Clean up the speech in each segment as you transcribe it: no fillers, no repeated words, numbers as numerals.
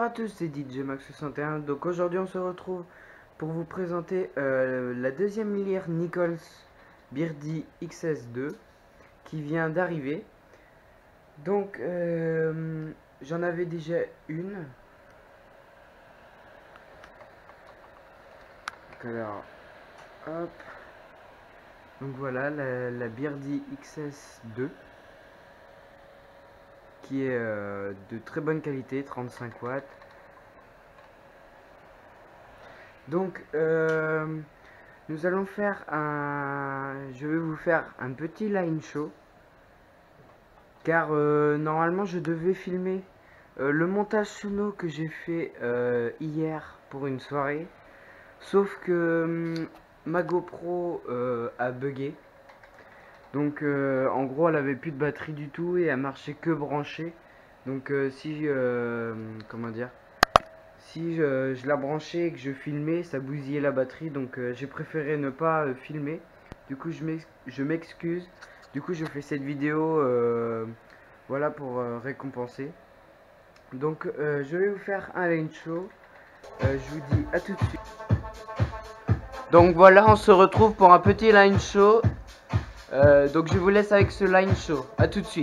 à tous, c'est DJ Max61. Donc aujourd'hui on se retrouve pour vous présenter la deuxième lyre Nichols Birdie XS2 qui vient d'arriver. Donc j'en avais déjà une. Alors hop. Donc voilà la Birdie XS2 qui est de très bonne qualité, 35 watts. Donc nous allons faire je vais vous faire un petit line show car normalement je devais filmer le montage sono que j'ai fait hier pour une soirée, sauf que ma GoPro a bugué. Donc en gros elle avait plus de batterie du tout et elle marchait que branchée. Donc si comment dire, si je la branchais et que je filmais, ça bousillait la batterie. Donc j'ai préféré ne pas filmer. Du coup je m'excuse. Du coup je fais cette vidéo voilà pour récompenser. Donc je vais vous faire un line show. Je vous dis à tout de suite. Donc voilà, on se retrouve pour un petit line show. Donc je vous laisse avec ce line show. À tout de suite.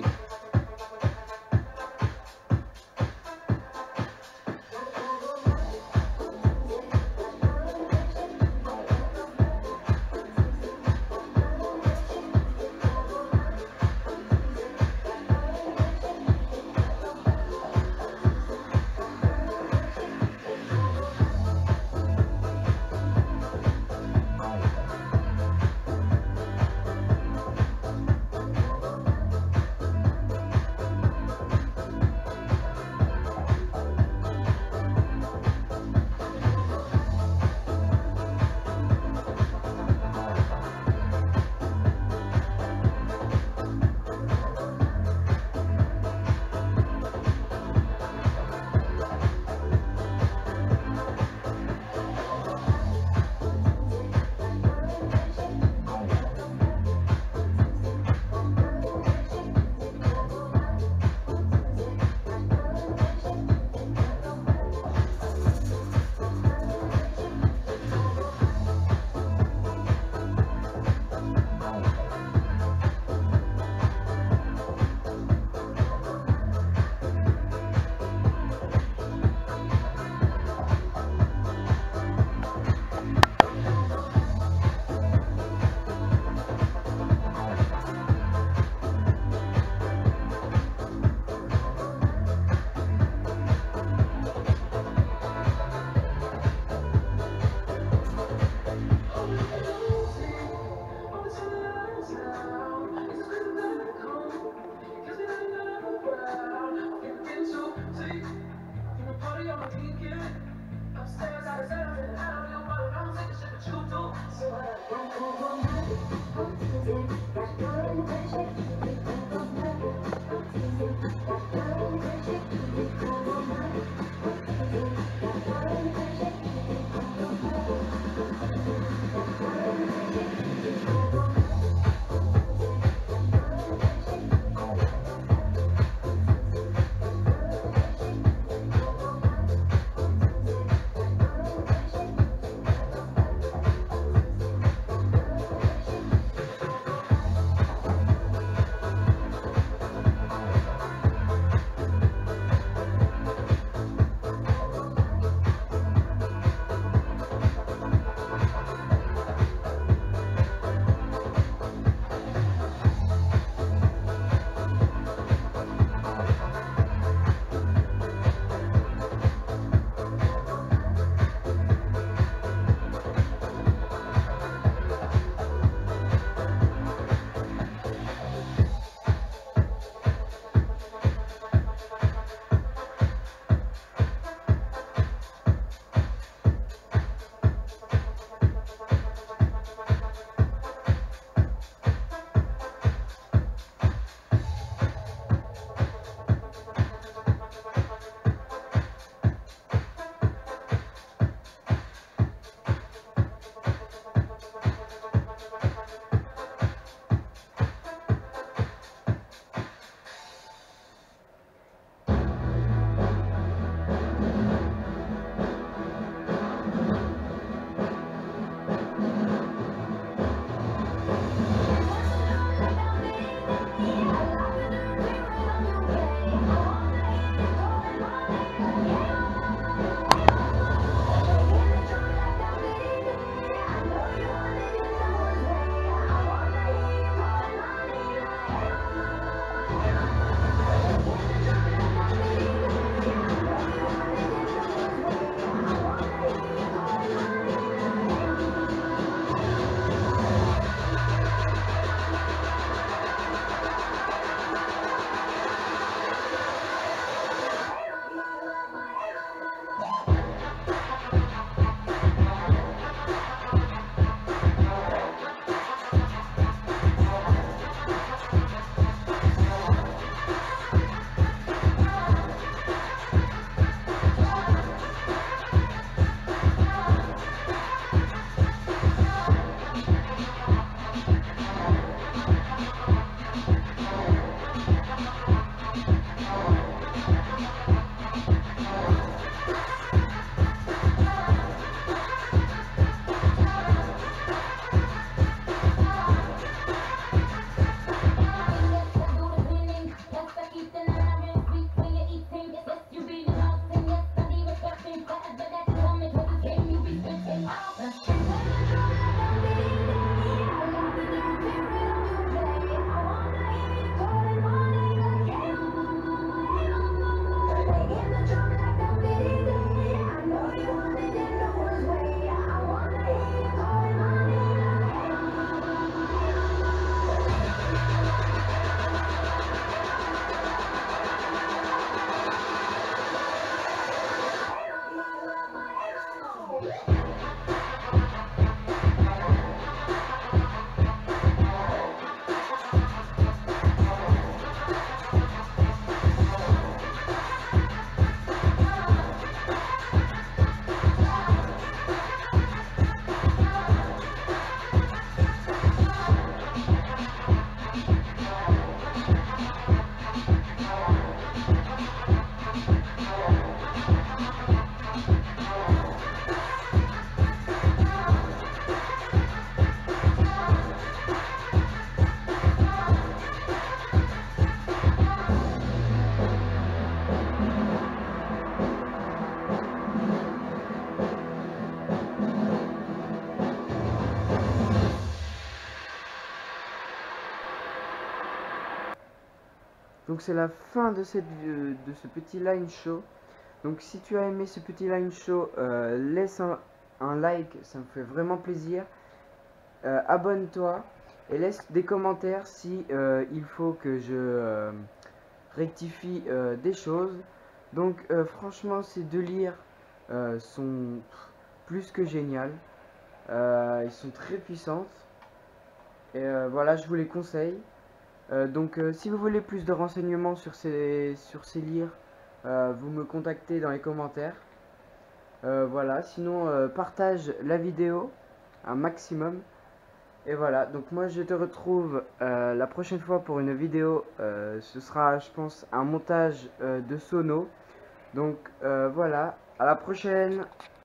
Donc c'est la fin de de ce petit line show. Donc si tu as aimé ce petit line show, laisse un like, ça me fait vraiment plaisir. Abonne-toi et laisse des commentaires si il faut que je rectifie des choses. Donc franchement ces deux lyres sont plus que géniales. Ils sont très puissantes. Et voilà, je vous les conseille. Donc si vous voulez plus de renseignements sur ces lyres, vous me contactez dans les commentaires. Voilà, sinon partage la vidéo un maximum. Et voilà, donc moi je te retrouve la prochaine fois pour une vidéo. Ce sera, je pense, un montage de sono. Donc voilà, à la prochaine.